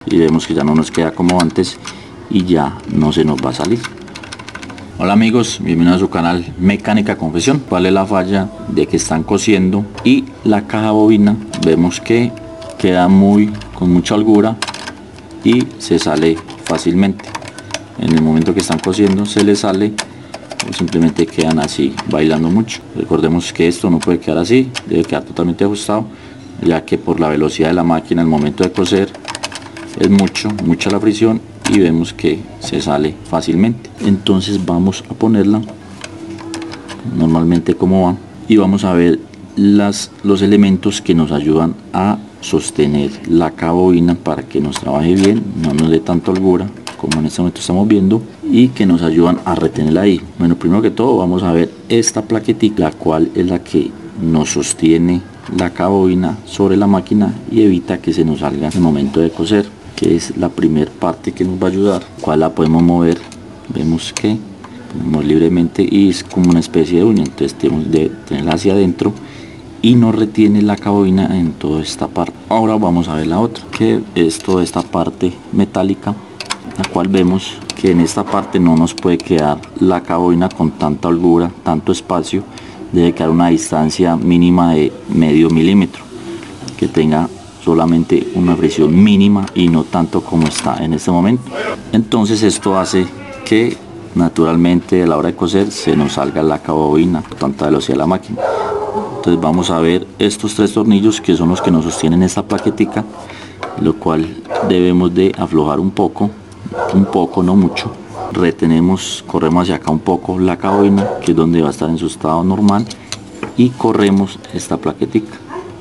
y vemos que ya no nos queda como antes y ya no se nos va a salir. Hola amigos, bienvenidos a su canal Mecánica Confesión. ¿Cuál es la falla? De que están cosiendo y la caja bobina vemos que queda con mucha holgura y se sale fácilmente. En el momento que están cosiendo se les sale o simplemente quedan así bailando mucho. Recordemos que esto no puede quedar así, debe quedar totalmente ajustado, ya que por la velocidad de la máquina al momento de coser es mucha la fricción y vemos que se sale fácilmente. Entonces vamos a ponerla normalmente como va y vamos a ver los elementos que nos ayudan a sostener la caja bobina para que nos trabaje bien, no nos dé tanta holgura como en este momento estamos viendo, y que nos ayudan a retenerla ahí. Bueno, primero que todo vamos a ver esta plaquetita, la cual es la que nos sostiene la caja bobina sobre la máquina y evita que se nos salga en el momento de coser, que es la primera parte que nos va a ayudar, cual la podemos mover. Vemos que ponemos libremente y es como una especie de uña, entonces tenemos de tenerla hacia adentro y no retiene la caja bobina en toda esta parte. Ahora vamos a ver la otra, que es toda esta parte metálica, la cual vemos que en esta parte no nos puede quedar la caja bobina con tanta holgura, tanto espacio. Debe quedar una distancia mínima de medio milímetro, que tenga solamente una fricción mínima y no tanto como está en este momento. Entonces esto hace que naturalmente a la hora de coser se nos salga la caja bobina por tanta velocidad de la máquina. Entonces vamos a ver estos tres tornillos que son los que nos sostienen esta plaquetica, lo cual debemos de aflojar un poco, no mucho. Retenemos, corremos hacia acá un poco la caja bobina, que es donde va a estar en su estado normal, y corremos esta plaquetica.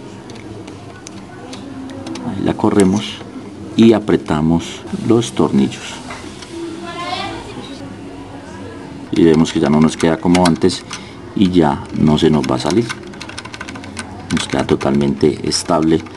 Ahí la corremos y apretamos los tornillos y vemos que ya no nos queda como antes y ya no se nos va a salir, nos queda totalmente estable.